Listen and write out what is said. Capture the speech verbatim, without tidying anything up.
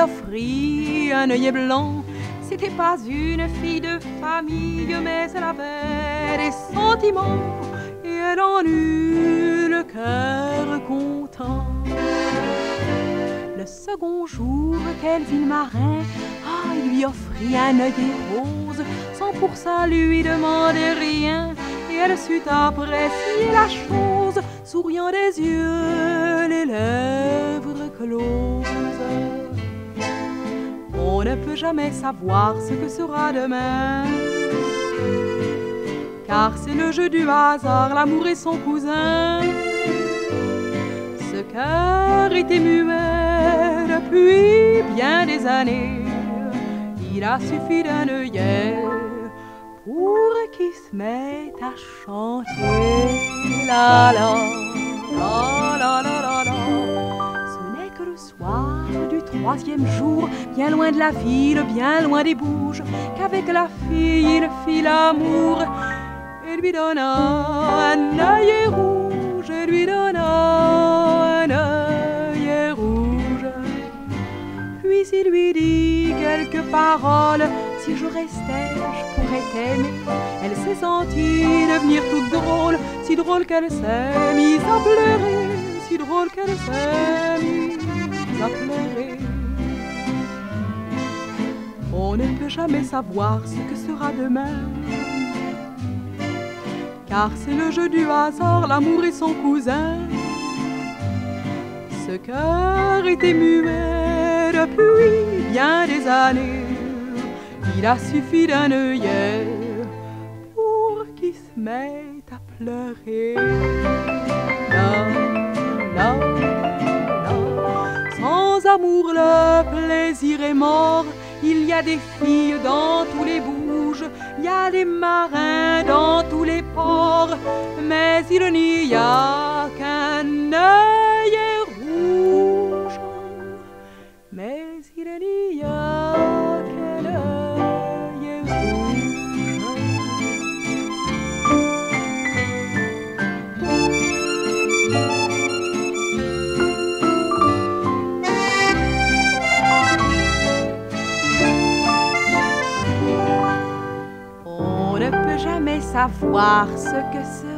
offrit un œillet blanc. C'était pas une fille de famille, mais elle avait des sentiments et elle en eut le cœur content. Le second jour qu'elle vit le marin, ah, il lui offrit un œillet rose, sans pour ça lui demander rien, et elle sut apprécier la chose, souriant des yeux, les lèvres closes. On ne peut jamais savoir ce que sera demain, car c'est le jeu du hasard, l'amour et son cousin. Ce cœur était muet depuis bien des années, il a suffi d'un œillet pour qu'il se mette à chanter. La la, la la la la la. Ce n'est que le soir du troisième jour, bien loin de la ville, bien loin des Bouges, qu'avec la fille il fit l'amour et lui donna un œillet rouge, et lui donna un œillet rouge. Puis il lui dit quelques paroles, si je restais, je pourrais t'aimer. Elle s'est sentie devenir toute drôle, si drôle qu'elle s'est mise à pleurer, si drôle qu'elle s'est mise à pleurer. On ne peut jamais savoir ce que sera demain, car c'est le jeu du hasard, l'amour et son cousin. Ce cœur était muet depuis bien des années, il a suffi d'un œillet pour qu'il se mette à pleurer. La, la, la. Sans amour le plaisir est mort, il y a des filles dans tous les Bouges, il y a des marins dans tous les ports, mais il n'y a qu'un œillet rouge, mais il n'y a qu'un œillet rouge. On ne peut jamais savoir ce que c'est